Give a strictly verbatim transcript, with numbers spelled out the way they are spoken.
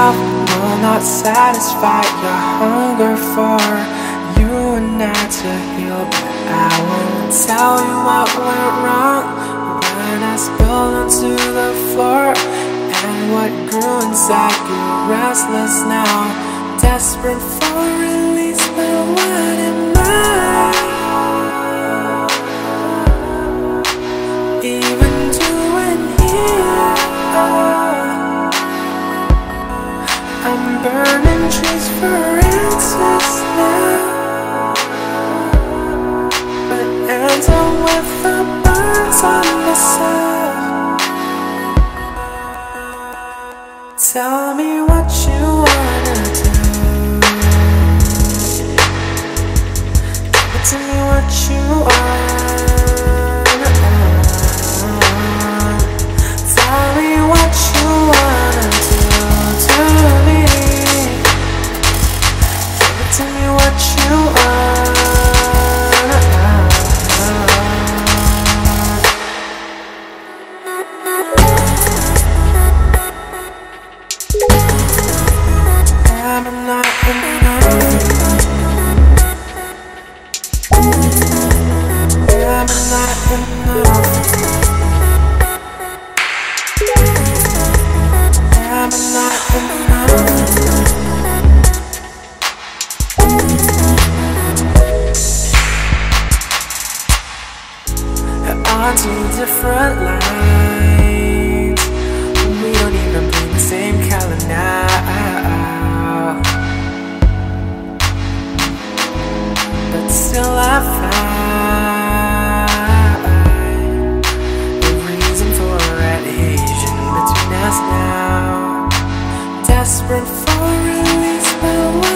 yourself will not satisfy your hunger for you and I to heal. But I won't tell you what went wrong when I spilled onto the floor, and what grew inside grew restless now, desperate for release. But what am I even doing here? I'm burning trees for answers now, but ends up with the birds on the side. Tell me what you wanna do. Tell me what you wanna do. Tell me what you wanna do to me. Tell me what you wanna I'm not enough. I'm not enough. I'm not enough. On two different lines, we don't even play the same color now. But still I find a reason for adhesion between us now. Desperate for release, but